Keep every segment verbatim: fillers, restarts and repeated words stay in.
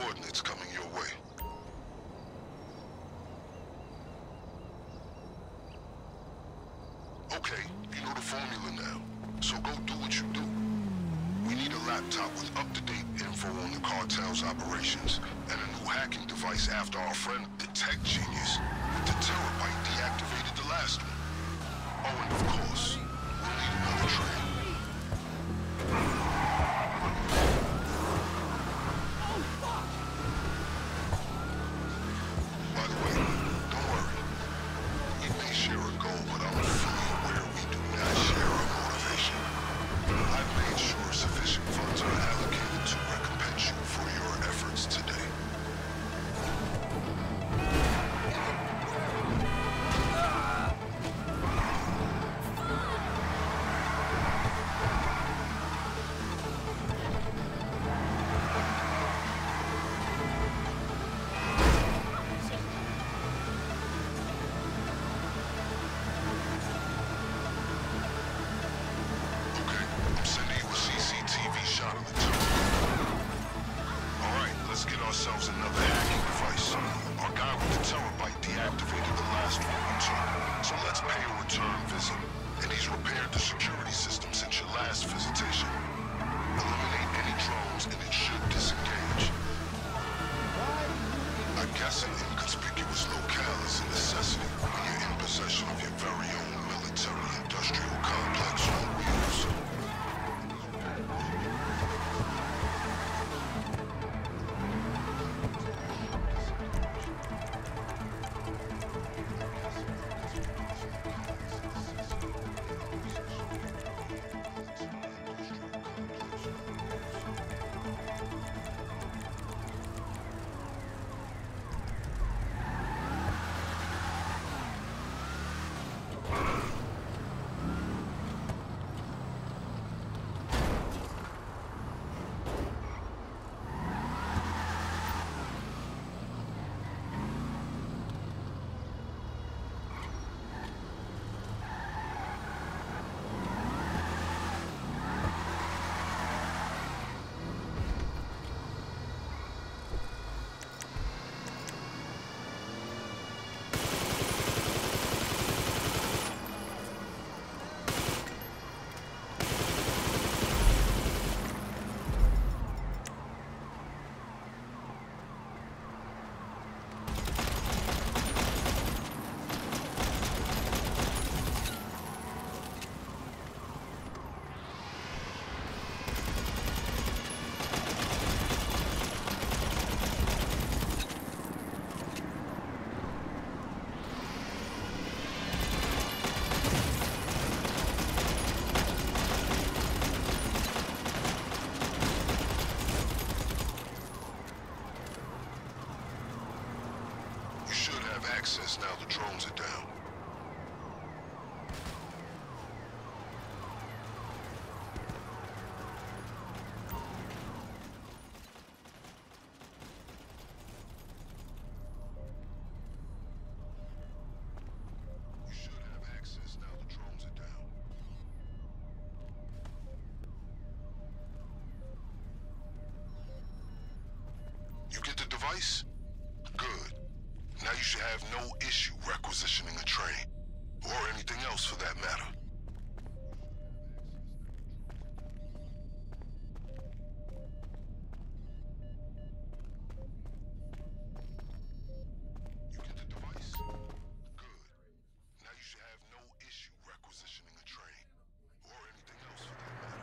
coordinates coming your way. Okay, you know the formula now, so go do what you do. We need a laptop with up-to-date info on the cartel's operations, and a new hacking device after our friend, the tech genius, with the terabyte deactivated the last one. Oh, and of course, we'll need another train. By the way, don't worry. We may share a goal, but I'm fully aware we do not share our motivation. I've made sure sufficient funds are allocated to recompense you for your efforts today. Ourselves another hacking device. Our guy with the terabyte deactivated the last one too. So let's pay a return visit. And he's repaired the security system since your last visitation. Eliminate any drones and it should disengage. I guess an inconspicuous locale is a necessity when you're in possession of your very own military-industrial complex on wheels. Access now the drones are down. You should have access now the drones are down. You get the device? Good. Now you should have no issue requisitioning a train, or anything else for that matter. You get the device? Good. Now you should have no issue requisitioning a train, or anything else for that matter.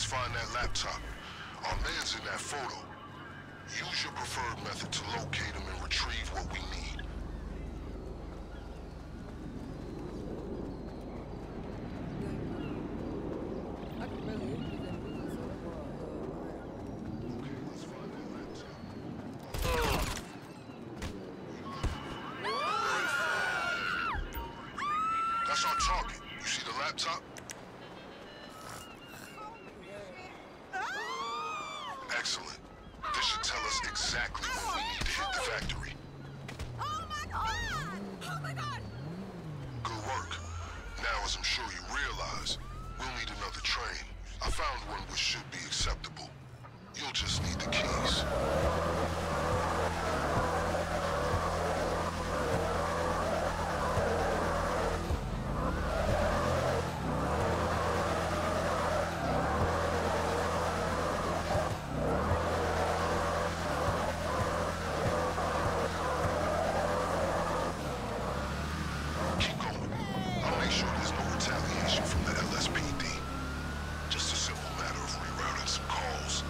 let's find that laptop. Our man's in that photo. Use your preferred method to locate him and retrieve what we need. That's our target. You see the laptop? Excellent. This should tell us exactly when we need to hit the factory. Oh my god! Oh my god! Good work. Now, as I'm sure you realize, we'll need another train. I found one which should be acceptable. You'll just need the keys. Keep going. I'll make sure there's no retaliation from the L S P D. Just a simple matter of rerouting some calls.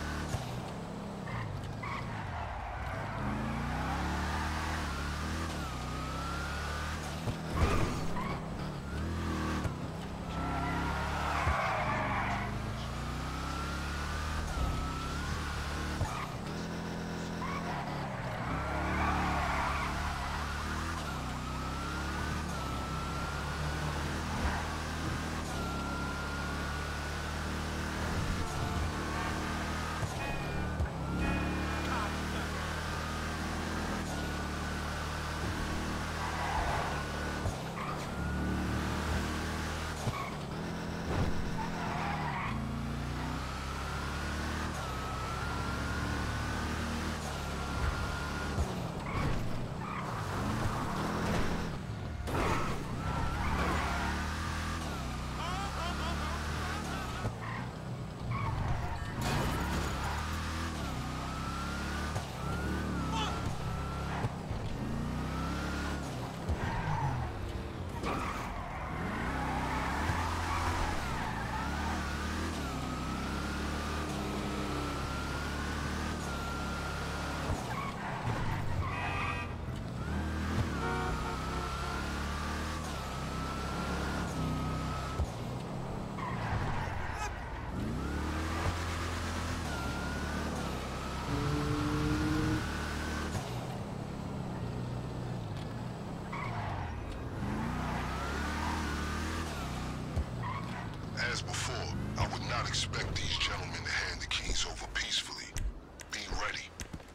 As before, I would not expect these gentlemen to hand the keys over peacefully. Be ready.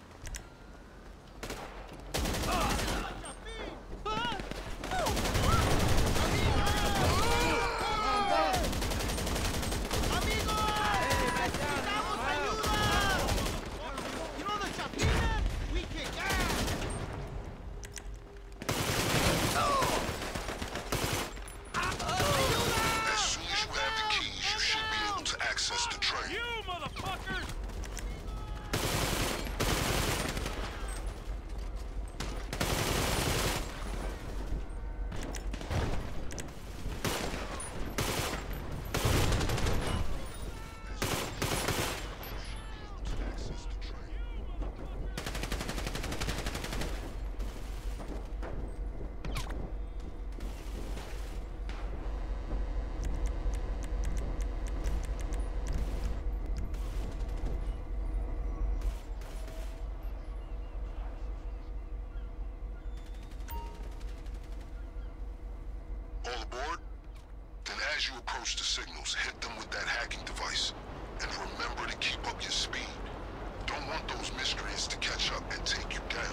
As soon as you have the keys, you should be able to access the train. You motherfuckers! All aboard? Then as you approach the signals, hit them with that hacking device. And remember to keep up your speed. Don't want those miscreants to catch up and take you down.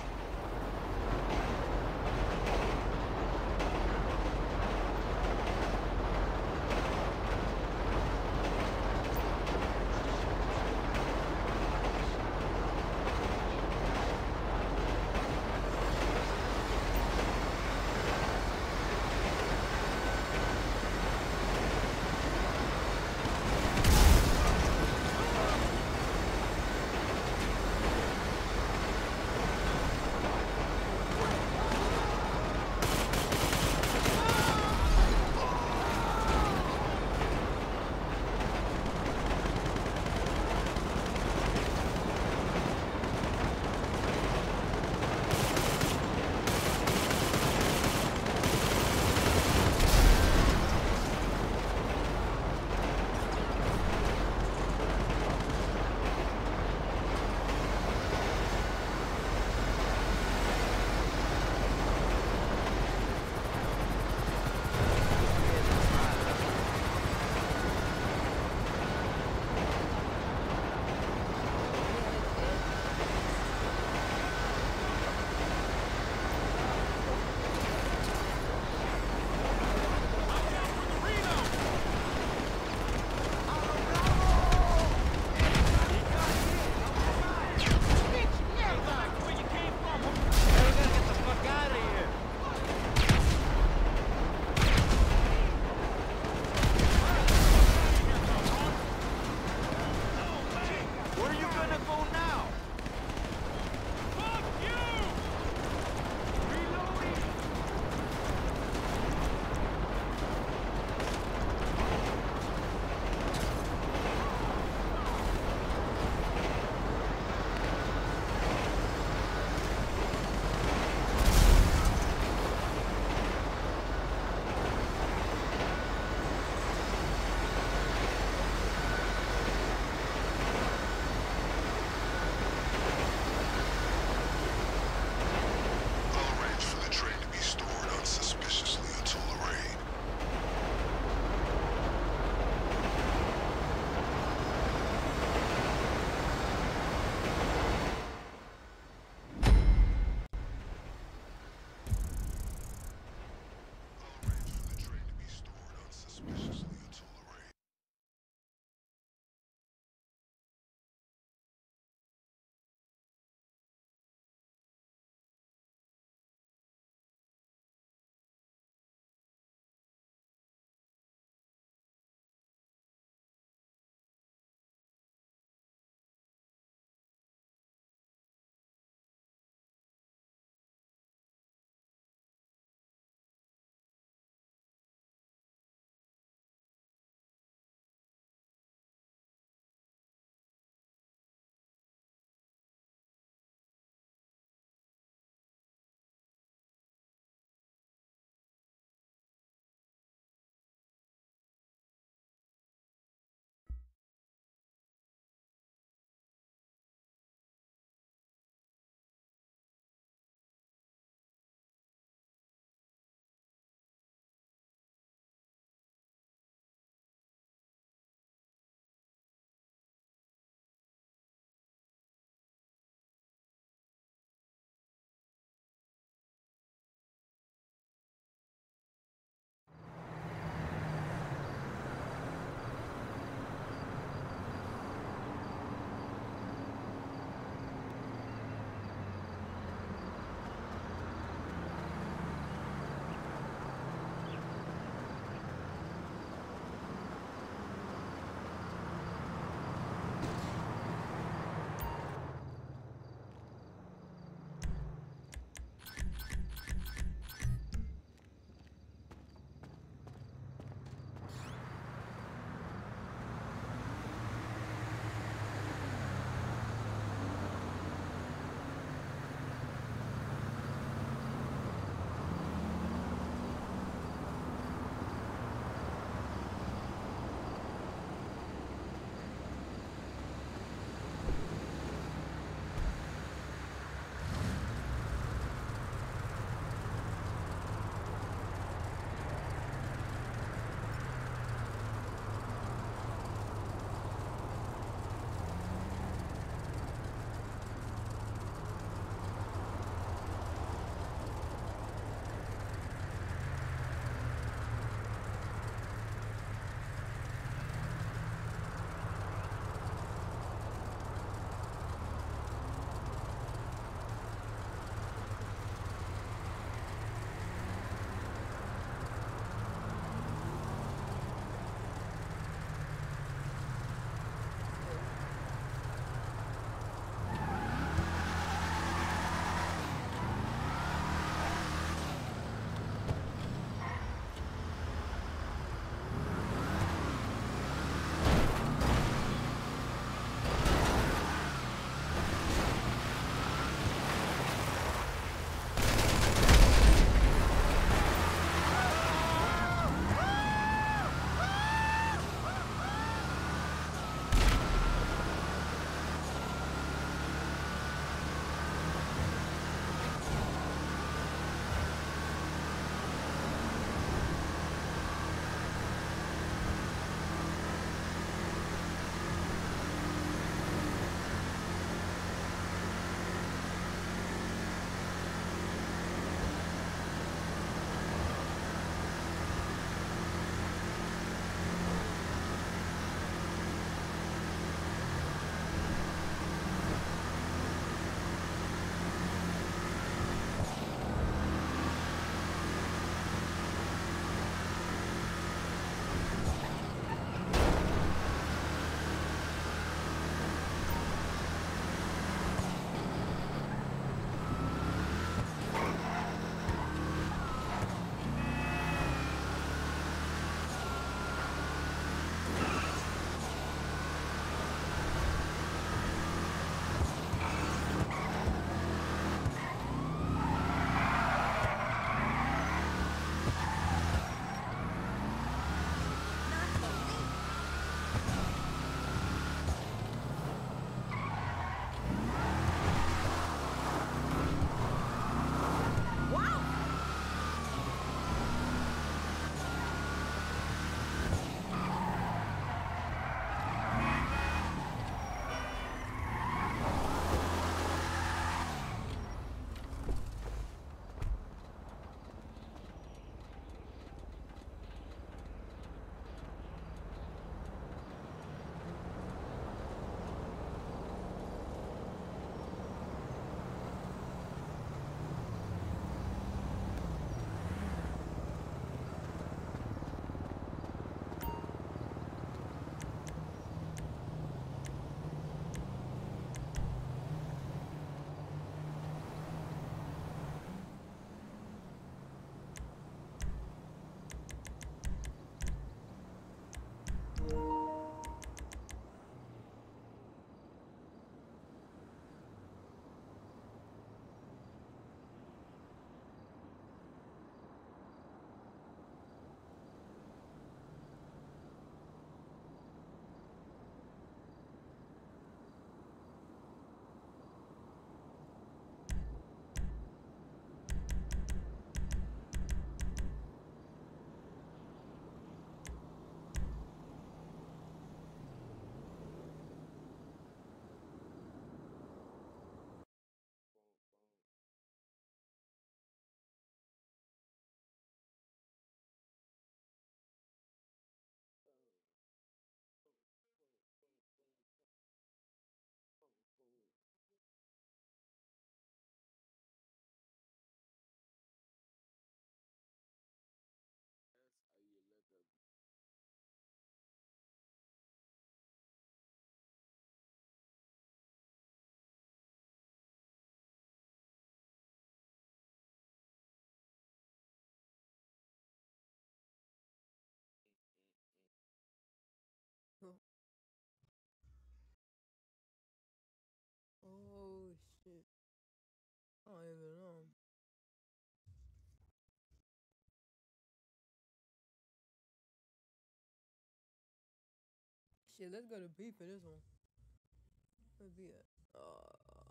Shit, let's go to B for this one. Where's B at? Uh,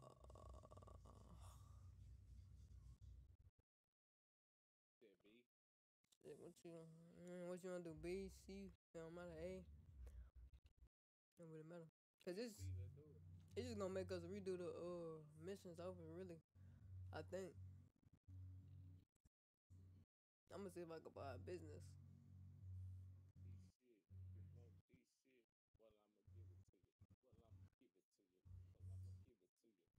Said B. shit, what you, mm, what you wanna do? B, C, don't matter. A, don't really matter. Cause it's, B, let's do it. it's just gonna make us redo the uh missions over. Really, I think. I'm gonna see if I can buy a business. D shit. You want D shit? Well, I'ma give it to you. Well, I'ma give it to you. Well, I'ma give it to you.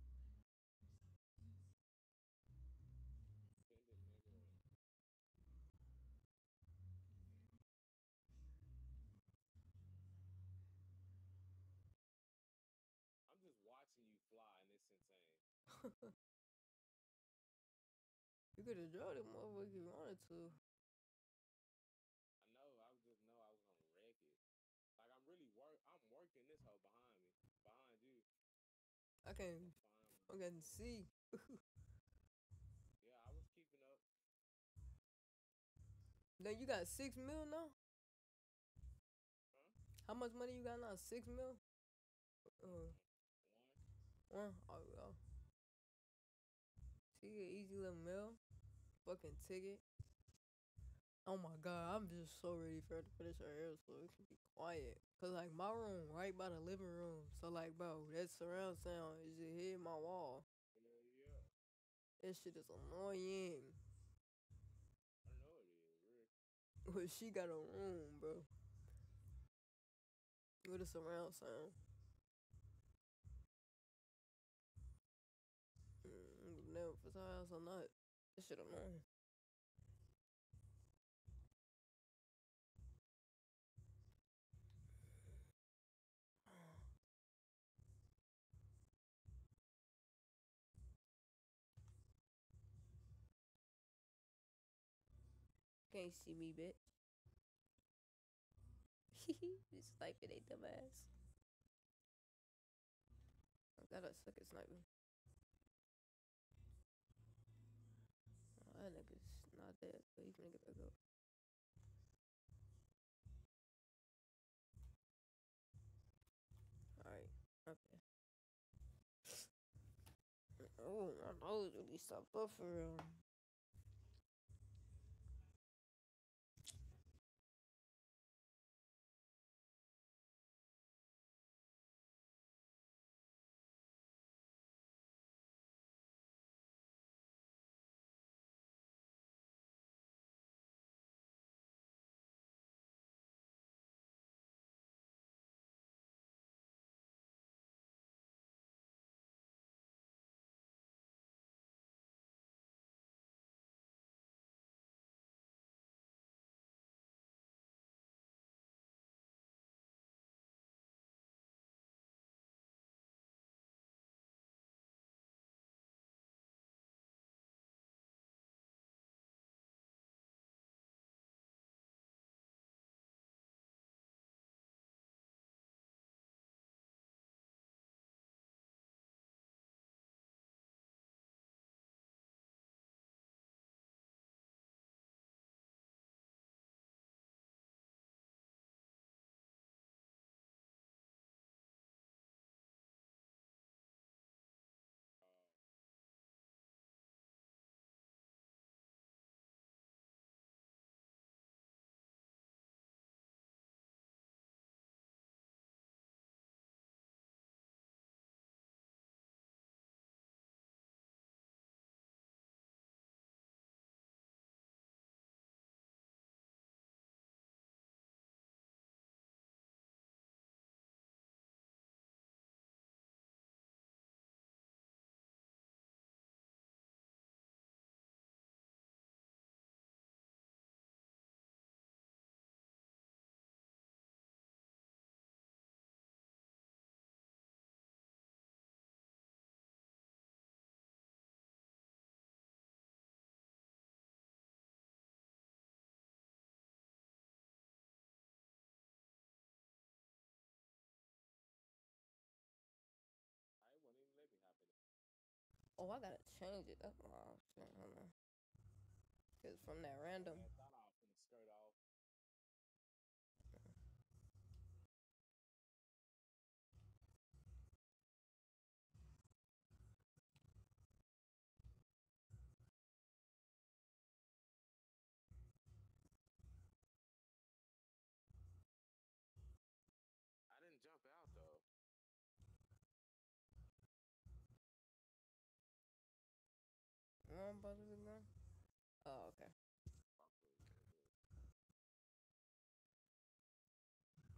Spend it, nigga. I'm just watching you fly, and it's insane. You could have drove it motherfucker if you wanted to. I know. I just know I was gonna wreck it. Like I'm really work. I'm working this hoe behind me, behind you. I can't I'm fine. fucking see. Yeah, I was keeping up. Then you got six mil now? Huh? How much money you got now? Six mil? Uh, Mm, One. one. Oh, oh. See, an easy little meal. Fucking ticket. Oh my god, I'm just so ready for it to finish our hair so it can be quiet. Cause like my room right by the living room. So like bro, that surround sound is just hitting my wall. Yeah, yeah. That shit is annoying. I know it is. Rick. But she got a room, bro. With a surround sound. Mm, never if it's her house or not. This shit annoying. Can't see me, bitch. This sniping ain't dumb ass. I gotta suck at sniping. Oh, that nigga's not dead, but he's gonna get back up. Alright, okay. Oh, my nose really stopped up for real. Uh, I wouldn't even let me hop in it. Oh, I gotta change it. That's my option. Hold on. Cause from that random. I thought I was gonna skirt off.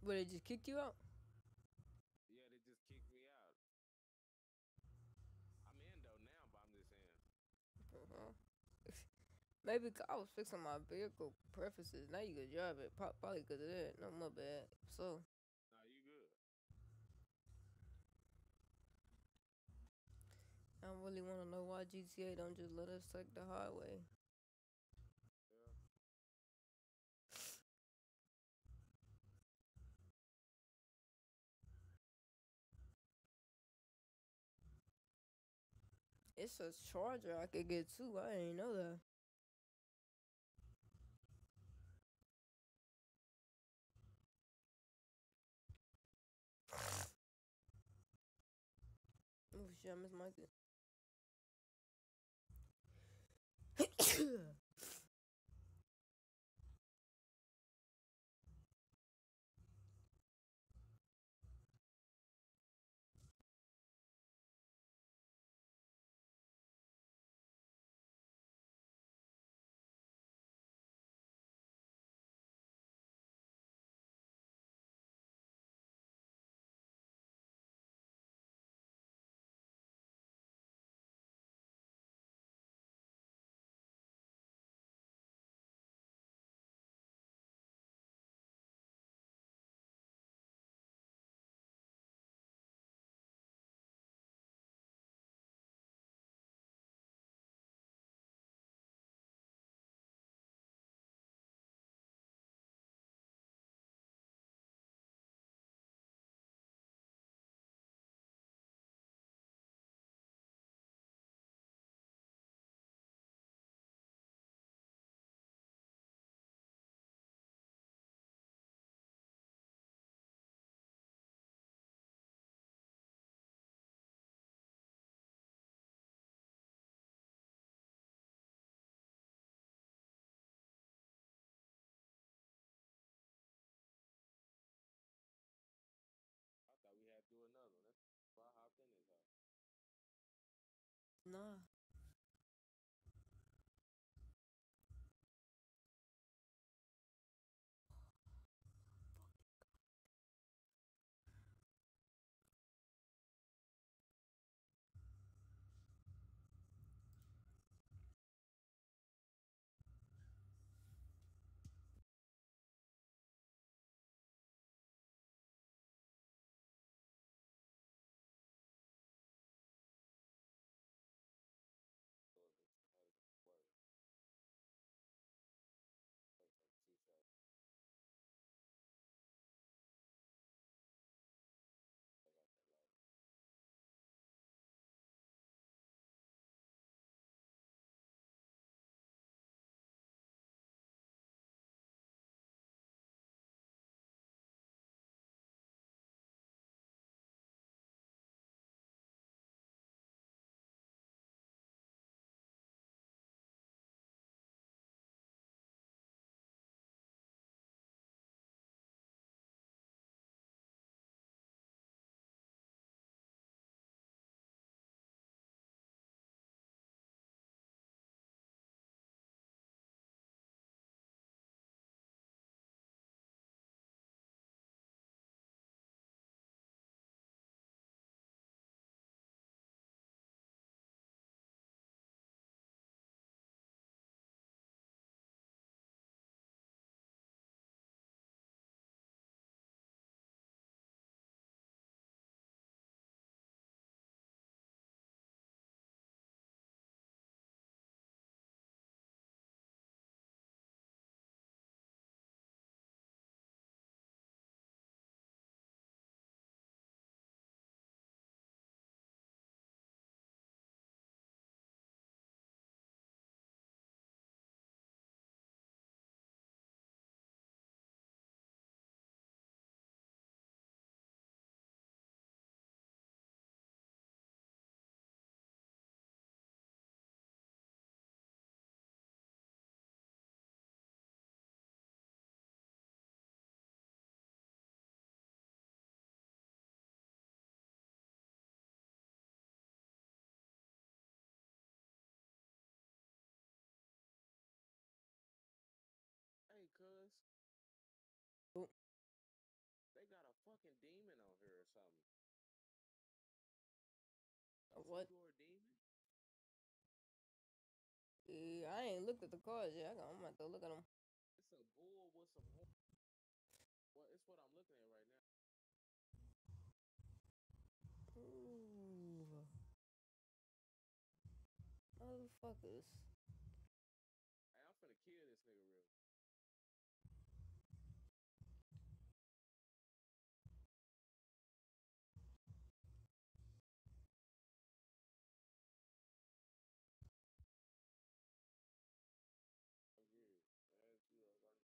But they just kicked you out? Yeah, they just kicked me out. I'm in though now, but I'm just saying. Uh-huh. Maybe 'cause I was fixing my vehicle preferences. Now you could drive it. Pro- Probably because of that. No, my bad. So, Nah, you good. I don't really want to know why G T A don't just let us take the highway. Yeah. It's a charger I could get too. I ain't know that. Oh shit, I missed my I thought we had to do another one. That's why I hopped in this house. Nah. What? You were a demon? Yeah, I ain't looked at the cards yet. I got, I'm about to look at them. It's a bull with some horn. Well, it's what I'm looking at right now. Ooh. Motherfuckers. Hey, I'm finna kill this nigga real. Okay, as you are right.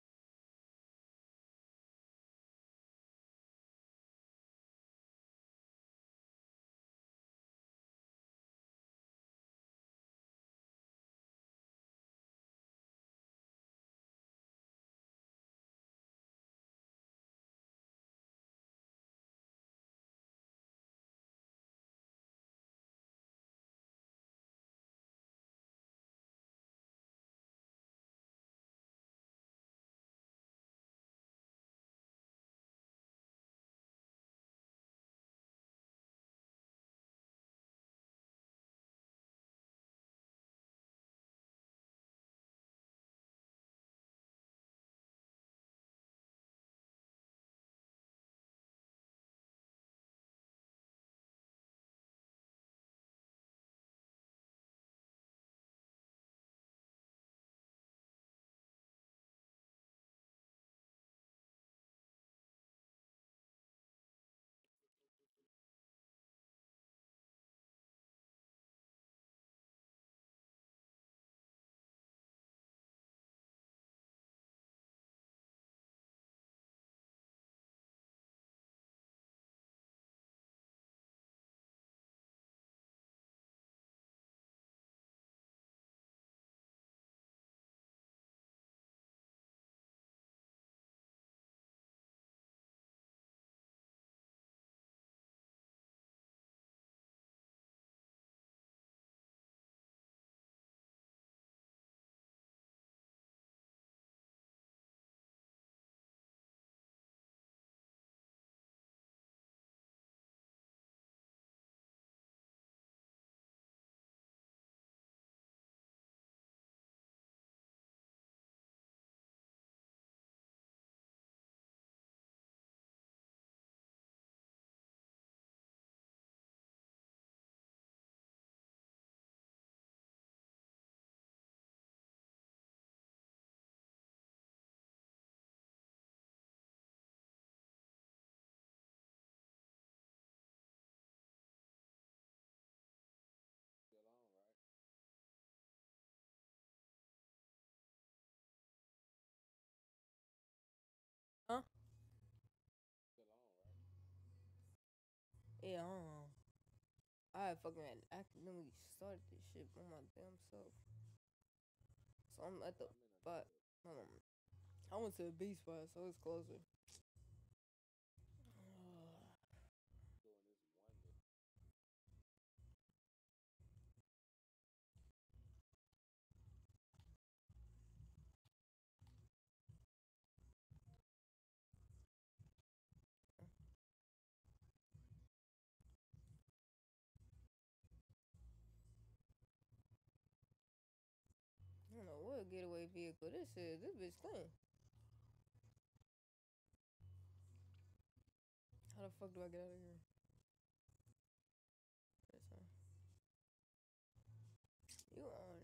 Still on, right? Huh? Still on, right? Yeah, I don't know. I fucking accidentally started this shit by my damn self. So I'm at the I'm in spot. another Hold on. I went to the B spot, so it's closer. doing this one day. I don't know what getaway vehicle this is. This bitch clean. How the fuck do I get out of here? This one. You on?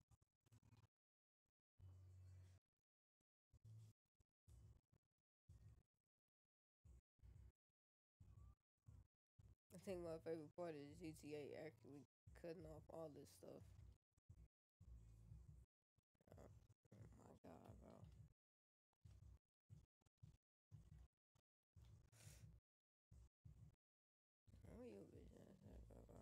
I think my favorite part is G T A actually cutting off all this stuff. Oh, my god, bro. Where you bitch ass at, bro?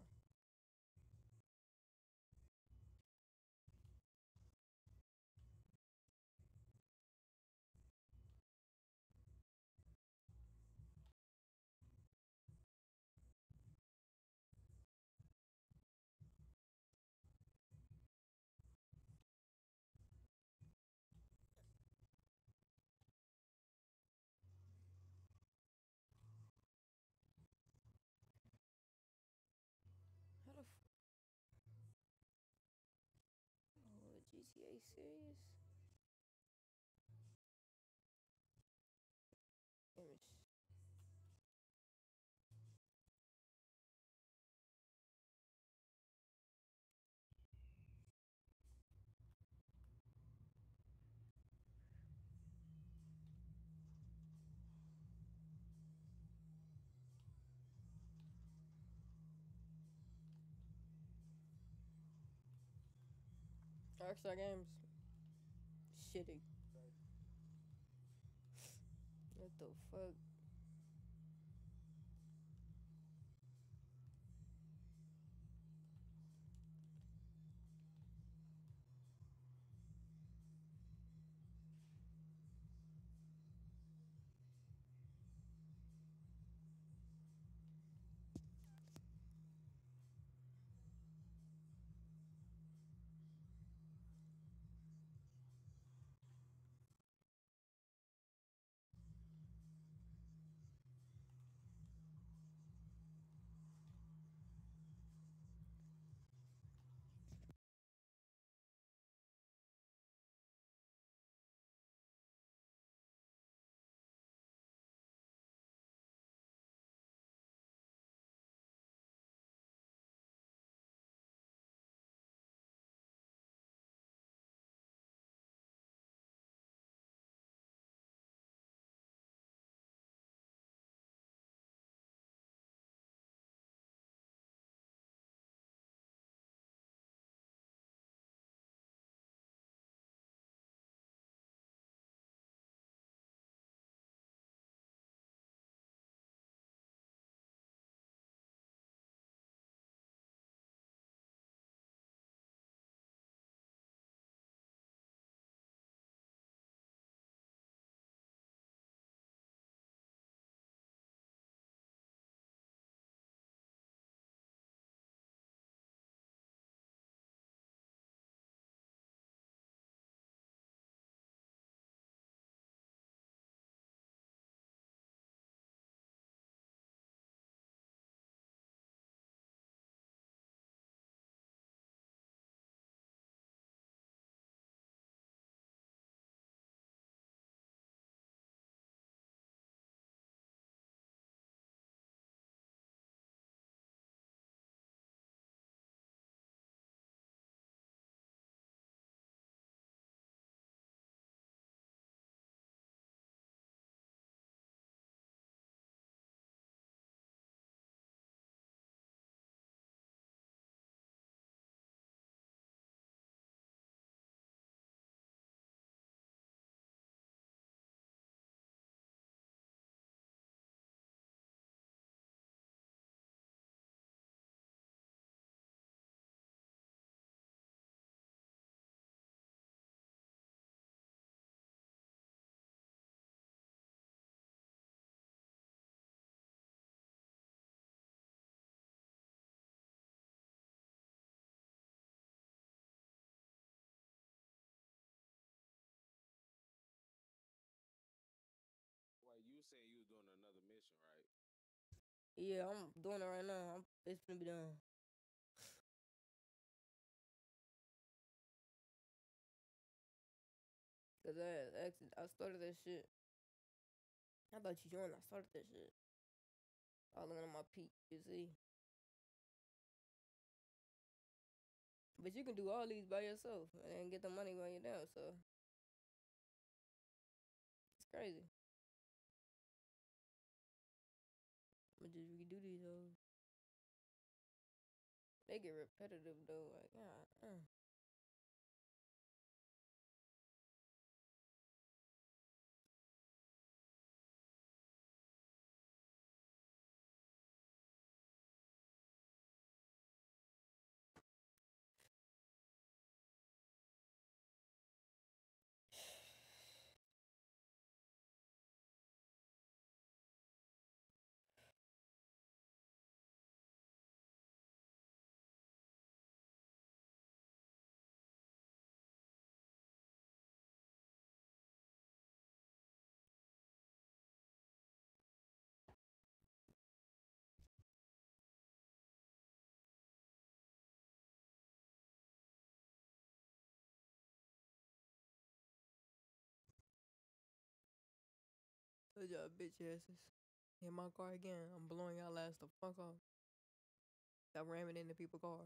T A serious? Image. Rockstar Games. Shitty. What the fuck? Wait, you saying you was doing another mission, right? Yeah, I'm doing it right now. I'm, it's gonna be done. Cause I actually I started that shit. How about you join? I started that shit. I was looking at my peak, you see. But you can do all these by yourself and get the money when you're down. So it's crazy. I'm gonna just redo these hoes. They get repetitive though. Like, yeah. Uh. Good job, bitch asses. In my car again. I'm blowing y'all ass the fuck off. Stop ramming into people's cars.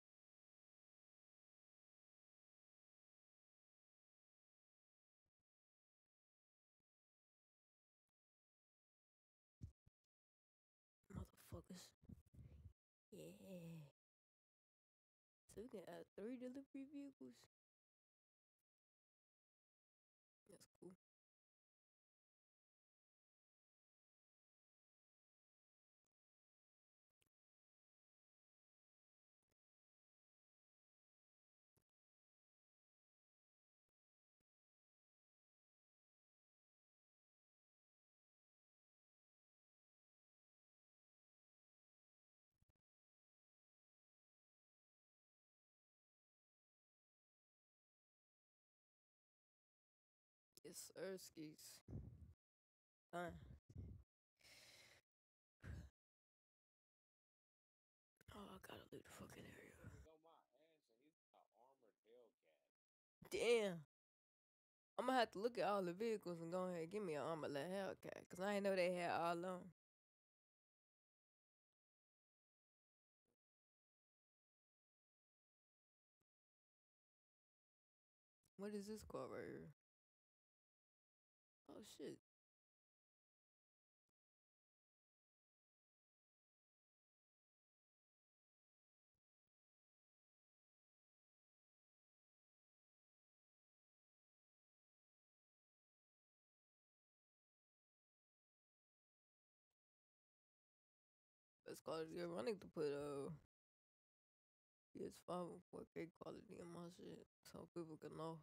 Motherfuckers. Yeah. So we can add three delivery vehicles. That's cool. Yes, sir, skis. Done. Oh, I gotta leave the fucking area. He's on my ass and he's got armored Hellcat. Damn. I'm gonna have to look at all the vehicles and go ahead and give me an armor like Hellcat. Cause I ain't know they had all of them. What is this called right here? Oh shit. Let's call it ironic to put uh P S five and four K quality in my shit so people can know.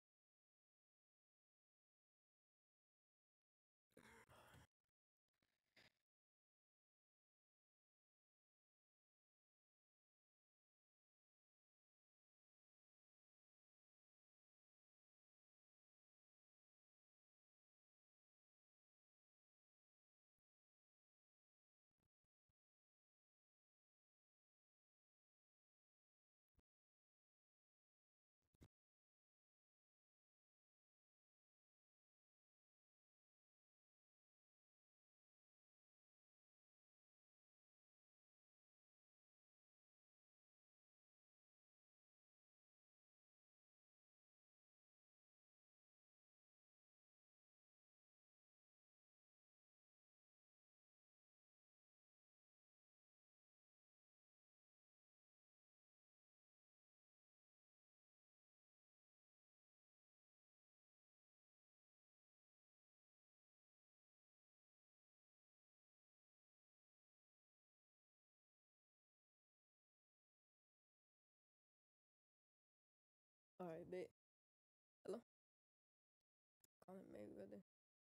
Alright, bet. Hello? Calling Mayweather.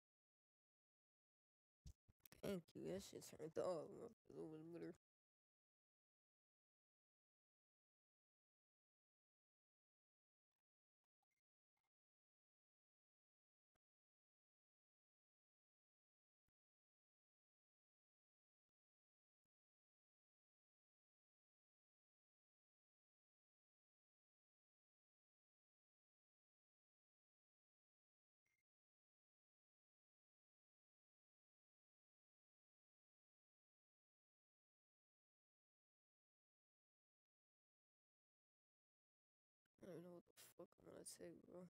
Thank you. That shit turned off. It was better. I don't know what the fuck I'm gonna say, bro.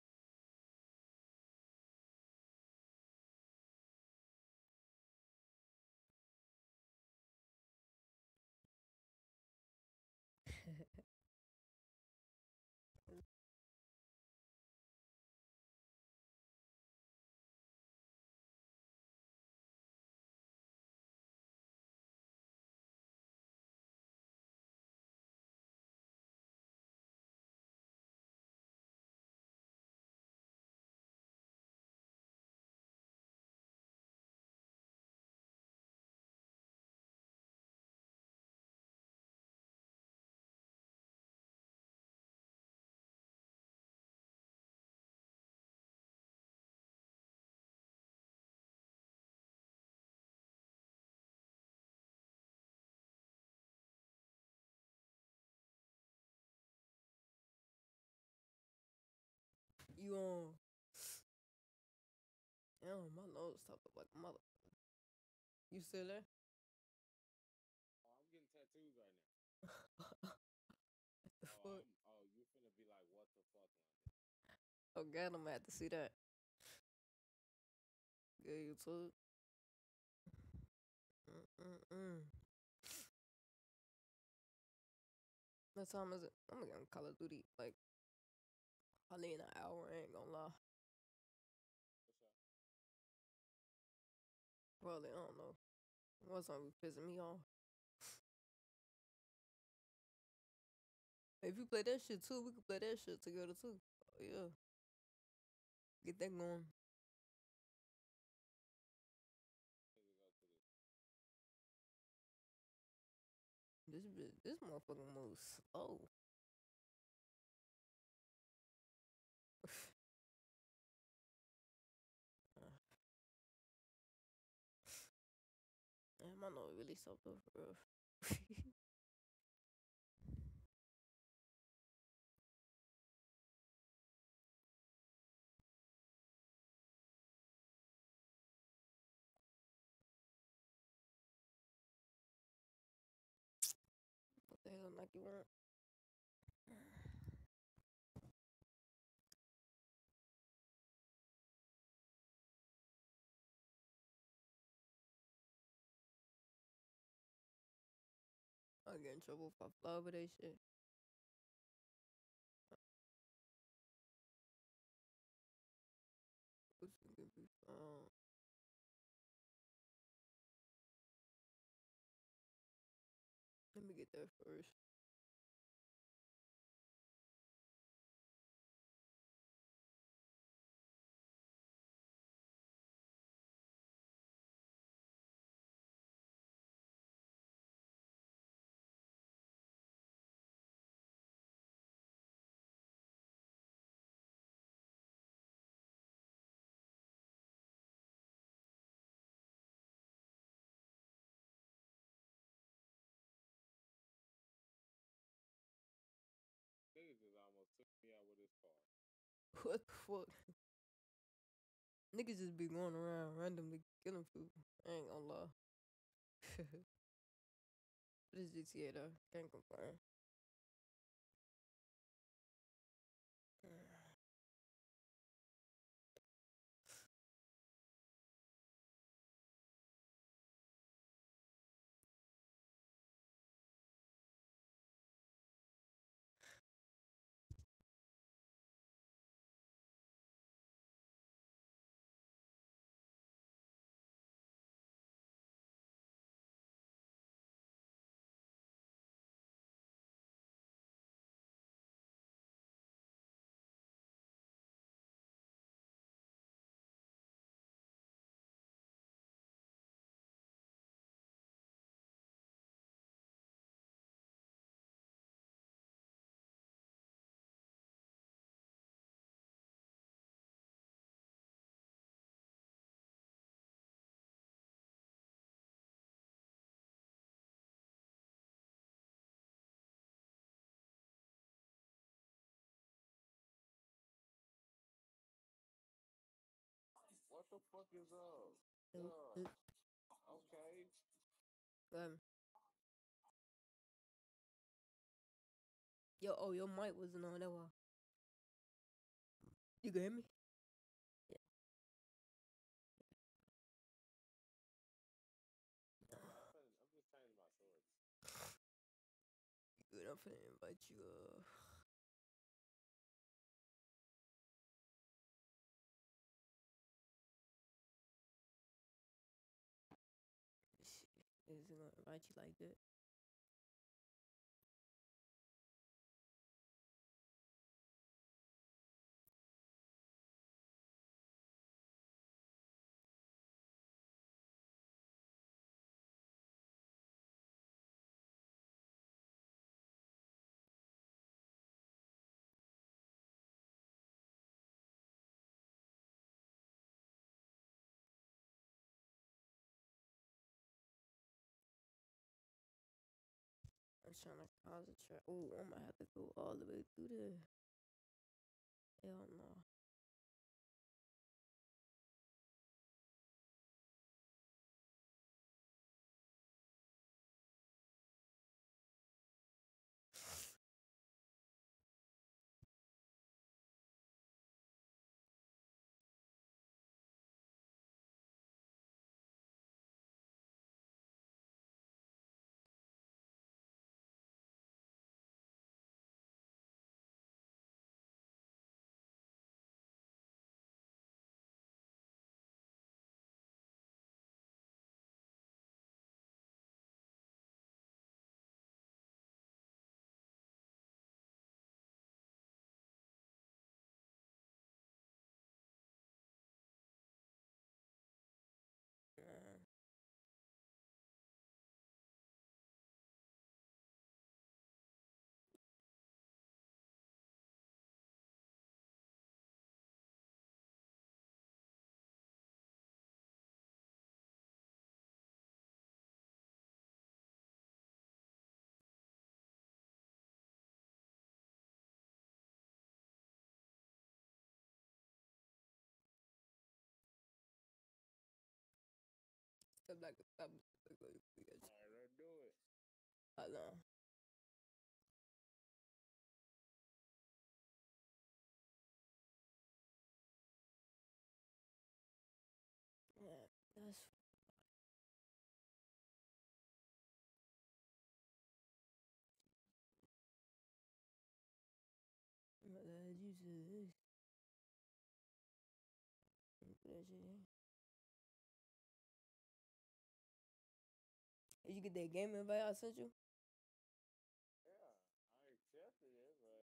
You um, damn, my nose stopped up like a mother. You still there? Oh, I'm getting tattoos right now. The Oh, fuck? I'm. Oh, you finna be like, what the fuck, London? Oh god, I'm gonna have to see that. Good YouTube. Mm-mm-mm. What time is it? I'm gonna get on Call of Duty. Like, probably in an hour. I ain't gonna lie. What's up? Probably, I don't know. What's gonna be pissing me off? If you play that shit too, we could play that shit together too. Oh, yeah. Get that going. Nigga go to this. This bitch, this motherfucker moves slow. Damn, I know it really soaked up for real. What the hell, Nike want? I get in trouble if I fly over that shit. What's gonna be found? Let me get there first. Nigga just almost took me out with his car. What the fuck? Niggas just be going around randomly killing people. I ain't gonna lie. What is G T A though? Can't complain. What the fuck is up? Oop, Yeah. oop. Okay. Um, yo, oh, your mic wasn't on that one. You can hear me? Yeah. Oh, I'm, finna, I'm just changing my shorts. Good, I'm finna invite you. Uh, shit. Is it gonna invite you like that? I'm trying to concentrate. Oh, I'm gonna have to go all the way through there. Hell no. Stop like stop. Stop. Alright, let's do it. Hold on. Yeah, that's. I'm glad you said this. Put that shit in. Did you get that game invite I sent you? Yeah, I accepted it, but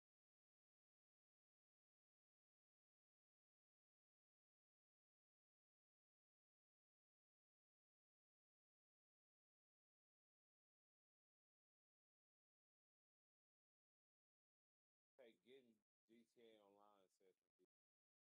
hey, getting G T A Online said to be.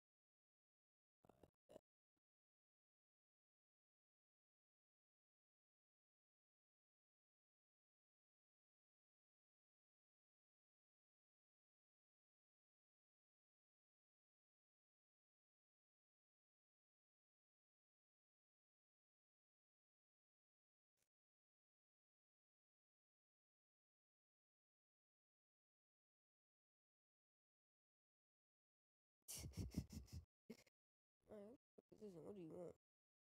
Man, what the fuck is this? What do you want?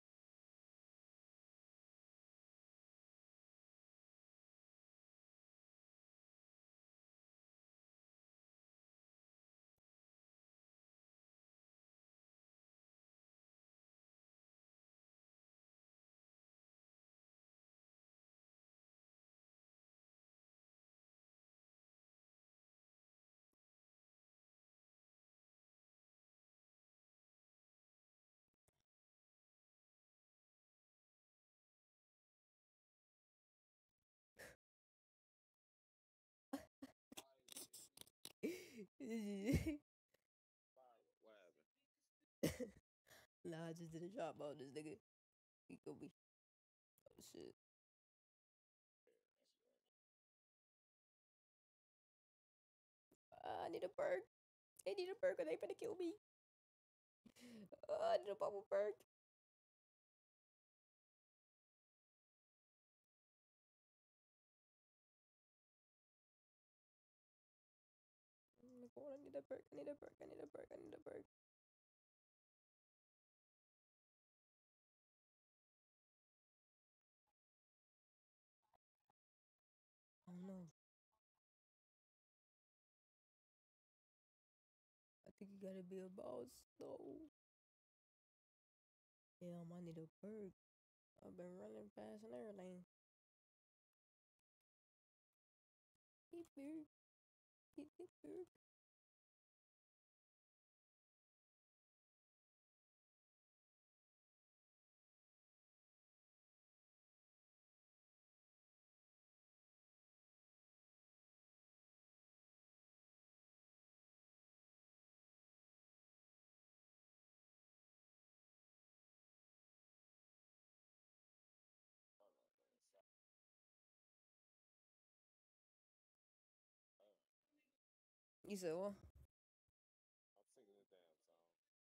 What happened? Nah, I just did a drop on this nigga. He could be. Oh shit. Uh, I need a perk. I need a perk or they finna kill me. Uh, I need a bubble perk. Oh my god, I need a perk. I need a perk. I need a perk. I need a perk. Oh no. I think you gotta be a boss. No. Damn, I need a perk. I've been running fast and everything. Beep, beep. Beep, beep, beep. You said what? I'm singing this damn song.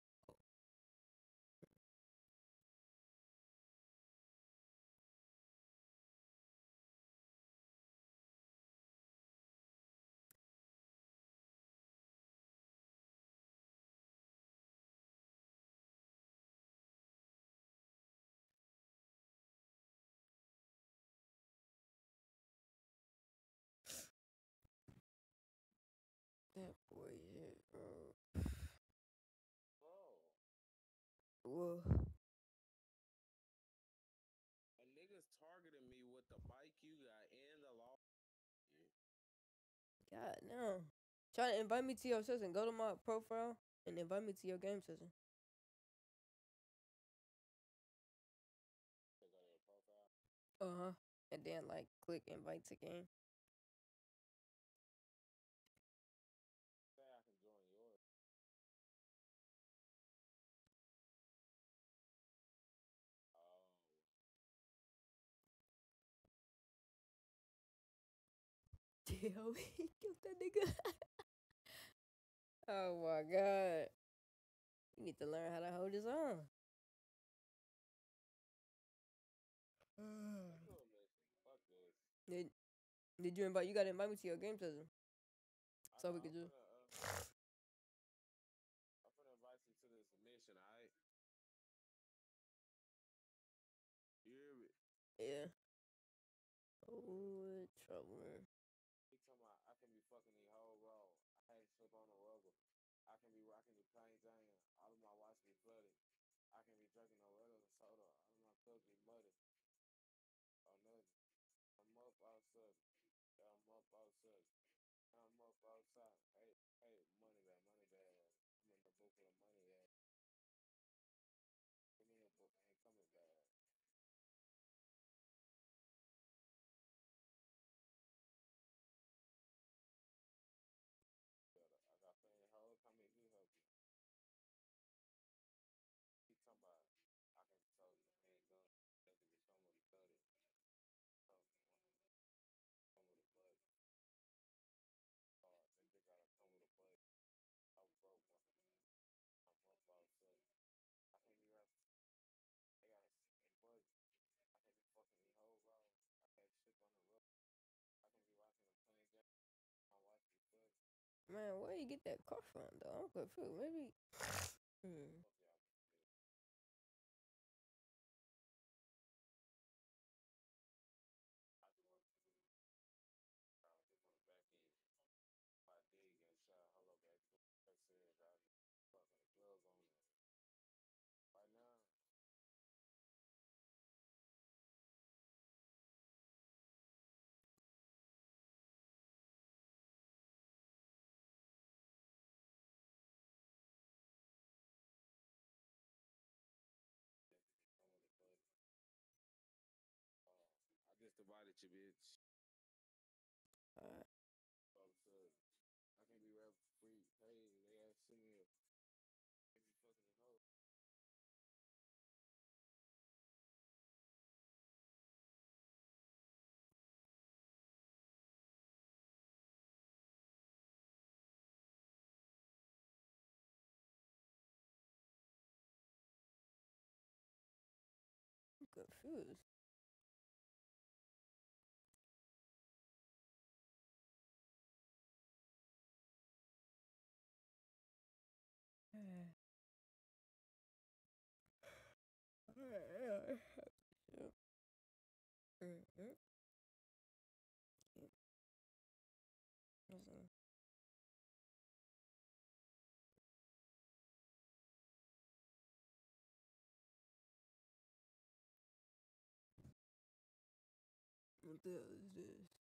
That boy shit, bro. Bro, Whoa. a nigga's targeting me with the bike you got and the law. God no. Try to invite me to your session. Go to my profile and invite me to your game session. Check out your profile. Uh huh. And then like click invite to game. Say I can join yours. Oh, Damn, he killed that nigga. Oh my god. You need to learn how to hold his own. Let's do a mission. Fuck this. Did Did you invite? You gotta invite me to your game session, I so know. we I'm could just. finna. Uh, I'm finna invite you to this mission. Alright. You hear me? Yeah. Oh, trouble. He talking about I can be fucking the whole road. I ain't slip on the rubber. I can be rocking the plain Jane. All of my watch be flooded. I can be drinking no red or soda. All of my clothes be muddy. Or nothing. I'm up outside. Yeah, I'm up outside. I'm up outside. Hey, hey, money bag, money bag. I'm in the book for the money bag. Give me a book, ain't coming back. I got plenty of hoes. How many you help you? He talking about I can tell you, man, gun. That could be someone study. Some with a bud. Oh, then they gotta come with a bud. I'm broke. I'm up outside. I can't be rapping. They got a bud. I can't be fucking these whole road. I can't shit on the road. I can be watching the plane game. I watch the good. Man, where you get that car from, though? I'm confused. Maybe. Hmm. Fuck y'all. I just want to see. I just want to back in. I did get shot. Hello, baby. That's serious. I just fucking the gloves on. Right now, I'm with the bud. Uh, I just divided you, bitch. Alright. Absurd. I can't be rap free. Hey, they ass sitting here. Can't be fucking the hoe. I'm confused. Alright. Yep. Mm-hmm. Listen. What the hell is this?